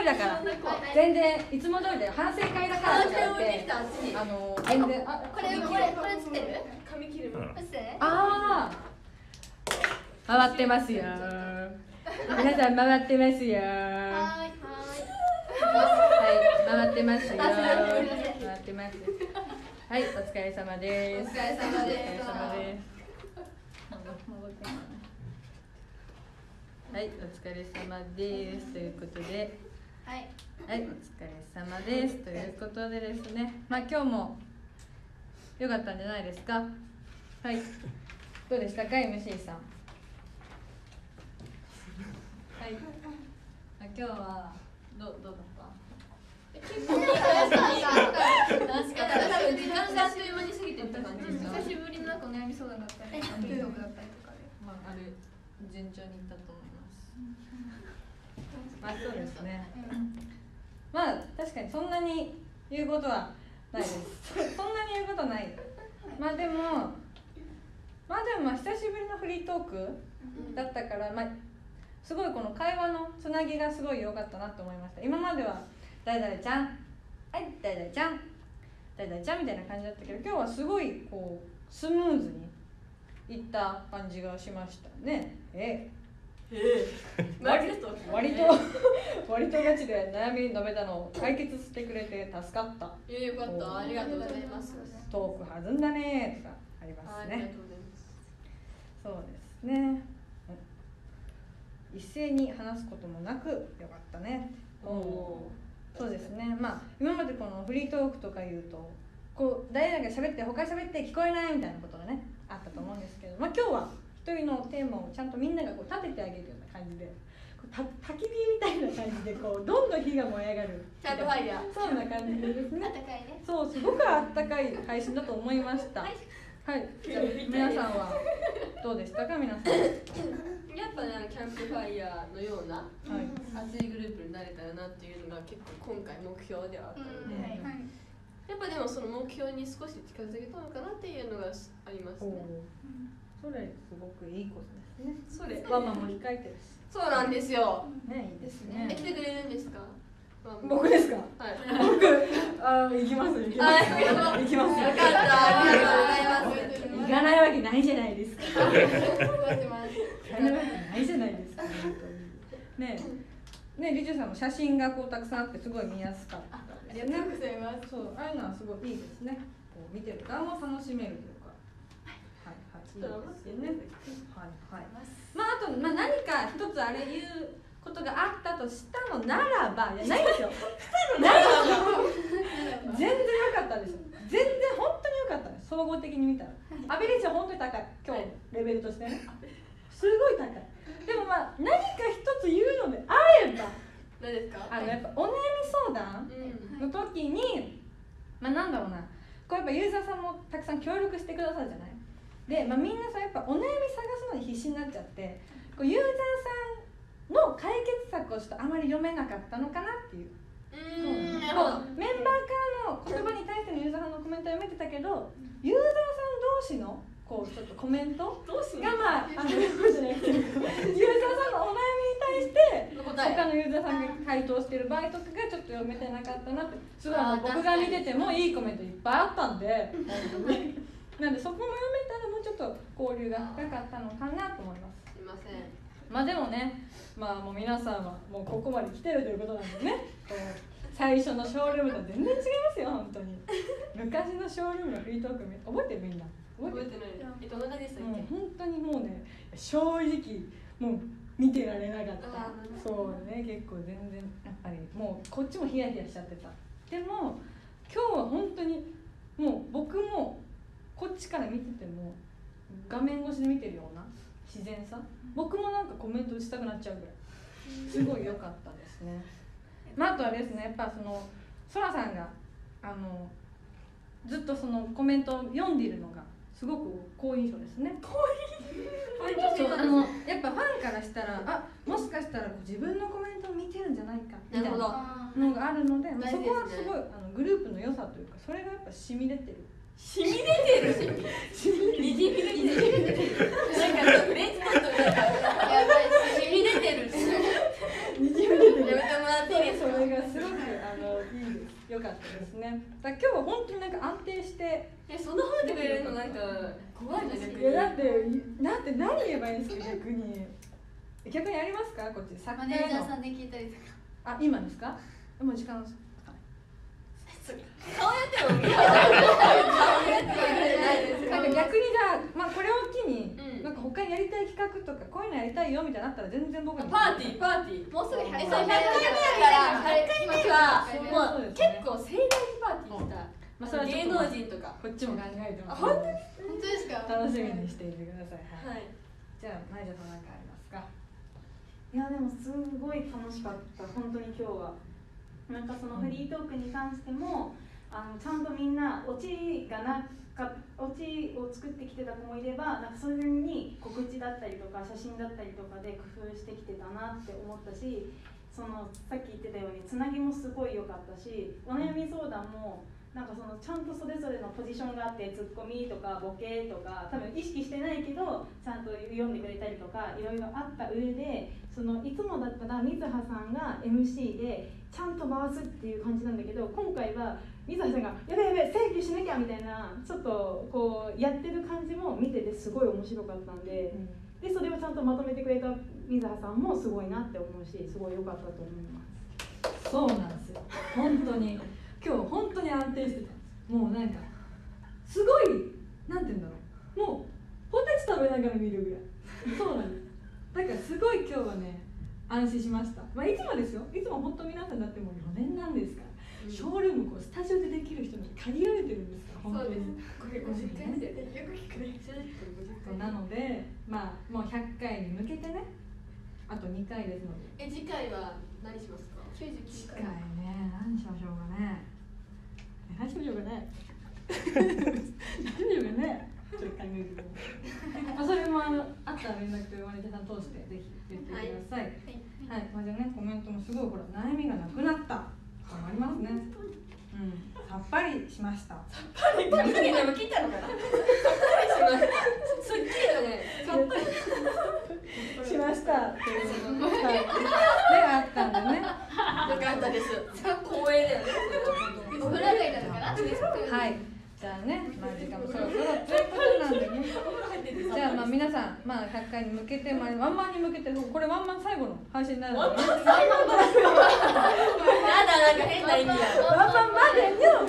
だから全然いつも通りだよ。反省会だからとか言って全然これつってる？髪切るの。 ああ回ってますよ。皆さん回ってますよ。はい回ってますよ。回ってます。はい、お疲れ様です。 お疲れ様です。 はい、お疲れ様ですということで、 はい、 お疲れ様ですということでですね、まあ今日も良かったんじゃないですか。はい、どうでしたか MC さん。はい、今日はどうだった？ 結構いい感じ。多分時間があっという間に過ぎてった感じですか。久しぶりのなんか悩み相談だったり、トークだったりとかで、 まあ順調にいったと思います。まあそうですね。まあ確かにそんなに言うことはないです。そんなに言うことない。まあでも久しぶりのフリートークだったから、すごいこの会話のつなぎがすごい良かったなと思いました。今までは誰々ちゃん、はい誰々ちゃん、誰々ちゃんみたいな感じだったけど、今日はすごいこうスムーズにいった感じがしましたね。割とガチで悩み述べたのを解決してくれて助かった。 よかった、ありがとうございます。 トーク弾んだねとかありますね。 ありがとうございます。 そうですね。一斉に話すこともなくよかったね。そうですね。今までこのフリートークとか言うとこう誰々が喋って他喋って聞こえないみたいなことがねあったと思うんですけど、今日は一人のテーマをちゃんとみんながこう立ててあげるような感じで、焚き火みたいな感じでこうどんどん火が燃え上がる。 キャンプファイヤー。 そんな感じでですね。 あったかいね。 そう、すごくあったかい配信だと思いました。はい。じゃあ皆さんはどうでしたか皆さん。 やっぱね、キャンプファイヤーのような熱いグループになれたらなっていうのが結構今回目標ではあったので、やっぱでもその目標に少し近づけたのかなっていうのがありますね。 それすごくいいことですね。 それワンマンも控えてるし。 そうなんですよ。 ね、いいですね。 来てくれるんですか？ 僕ですか？はい。僕行きます。行きます。 よかった。ありがとうございます。 行かないわけないじゃないですか。 行かないわけないじゃないですか。ねリジュさんも写真がこうたくさんあってすごい見やすかったですね。 ありがとうございます。 そう、ああいうのはすごいいいですね。こう見てる側も楽しめるというか。はいはい。いいですよね。はいはい。あと何か一つあれ言うことがあったとしたのならば、いやないですよ。ならば全然良かったです。全然本当に良かったです。総合的に見たら。アベレージは本当に高い。今日レベルとしてね。すごい高い。でも何か一つ言うのであれば、 何ですか？ やっぱお悩み相談の時に、なんだろうな、こうやっぱユーザーさんもたくさん協力してくださるじゃない。で、みんなさやっぱお悩み探すのに必死になっちゃって、こうユーザーさんの解決策をちょっとあまり読めなかったのかなっていう。メンバーからの言葉に対してのユーザーさんのコメントは読めてたけど、ユーザーさん同士のこうちょっとコメントがユーザーさんのお悩みに対して他のユーザーさんが回答してる場合とかがちょっと読めてなかったなって。すごい僕が見ててもいいコメントいっぱいあったんで、なんでそこも読めたらもうちょっと交流が深かったのかなと思います。 すいません。 でもね、もう皆さんはもうここまで来てるということなんでね。最初のショールームと全然違いますよ本当に。昔のショールームのフリートーク覚えてるみんな？ 覚えてない。どんな感じでしたっけ？ 本当にもうね、正直もう見てられなかった。そうね、結構全然やっぱりもうこっちもヒヤヒヤしちゃってた。でも今日は本当にもう僕もこっちから見てても画面越しで見てるような自然さ、僕もなんかコメントしたくなっちゃうぐらいすごい良かったですね。あとはですね、やっぱそのソラさんがずっとそのコメントを読んでいるのがすごく好印象ですね。そうやっぱファンからしたらもしかしたら自分のコメントを見てるんじゃないかみたいなのがあるので、そこはすごいグループの良さというか、それがやっぱ染み出てる。 染み出てる。にじみ出てる。なんかフレンチポットみたいな。やばい、染み出てる。 にじみ出てる。 やめてもらっていいですか？ それすごくいいです。良かったですね。だ今日は本当になんか安定して。 そんな褒めてくれるのなんか怖いな逆に。 いやだって何言えばいいんですか逆に。逆にありますかこっち。 マネージャーさんで聞いたりとか。 あ今ですか？もう時間。 顔やっても見ないなんか逆にじゃあ、まあこれを機に、なんか他にやりたい企画とかこういうのやりたいよみたいなのあったら全然僕にパーティーもうすぐ100回目だから100回目はもう結構盛大にパーティーした、まあ、それは芸能人とかこっちも考えてます。 本当ですか？ 楽しみにしていてください。 はい。 じゃあマイジャさん何かありますか？ いやでもすごい楽しかった本当に今日は。なんかそのフリートークに関してもちゃんとみんなオチを作ってきてた子もいれば、なんかそれに告知だったりとか写真だったりとかで工夫してきてたなって思ったし、そのさっき言ってたようにつなぎもすごい良かったし、お悩み相談もなんかそのちゃんとそれぞれのポジションがあって、ツッコミとかボケとか多分意識してないけどちゃんと読んでくれたりとかいろいろあった上で、そのいつもだったら水葉さんが MC でちゃんと回すっていう感じなんだけど、今回は水葉さんがやべ整理しなきゃみたいなちょっとこうやってる感じも見ててすごい面白かったんで、でそれをちゃんとまとめてくれた水葉さんもすごいなって思うし、すごい良かったと思います。 そうなんですよ本当に今日本当に安定してたんです。もうなんかすごいなんて言うんだろう、もうポテチ食べながら見るぐらい。そうなんです。だからすごい今日はね安心しました。まあいつもですよ、いつも本当皆さんだってもう4年なんですから、ショールームこうスタジオでできる人に限られてるんですから本当に。 これ50回目でよく聞くね。 なのでまあもう100回に向けてね、あと2回ですので。 次回は何しますか ？99回。 次回ね何しましょうかね。何しましょうかね。何しましょうかね。ちょっと考えてください。まあそれもあったら連絡マネージャーさん通してぜひ言ってください。はい。まあじゃあねコメントもすごいほら悩みがなくなった。ありますね。さっぱりしました。 さっぱりでも切ったのかな。さっぱりしました。すっきりだね。さっぱりしましたっていうのがあったんでね。よかったです。光栄だよね。 お風呂上がりなのかな。 はい。じゃあね、まあ時間もそろそろということなんでね。じゃあまあ皆さん、まあ100回に向けて、まあワンマンに向けて、これワンマン最後の配信になるので、ね。ワンマン最後の。 やだなんか変な意味や。 ワンマンまでの。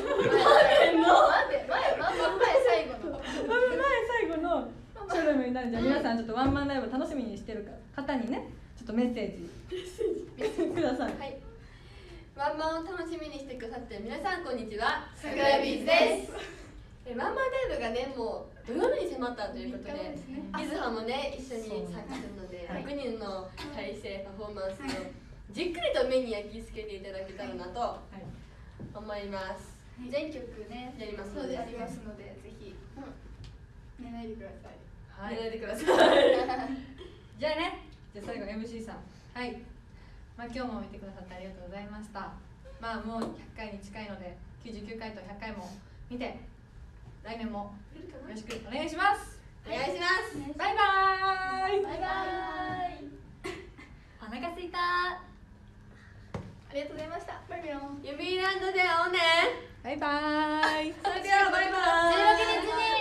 最後の。 最後のショールームになるんで、皆さんちょっとワンマンライブ楽しみにしてる方にね、ちょっとメッセージください。 はい。ワンマンを楽しみにしてくださって皆さんこんにちは。 さくらビーズです。 ワンマンライブがねもう土曜日に迫ったということで、水葉もね一緒に参加するので、6人の体制パフォーマンスをじっくりと目に焼き付けていただけたらなと思います。 全曲ねやりますのでありますので、ぜひ寝ないでください。 寝ないでください。 じゃあね、じゃあ最後 MC さん。はい。まあ今日も見てくださってありがとうございました。まあもう100回に近いので、99回と100回も見て、来年もよろしくお願いします。 お願いします。 バイバーイ。 バイバーイ。 お腹すいた。 ありがとうございました。バイバイ。 ユミランドで会おうね。 バイバーイ。 それではバイバーイ。 16日に。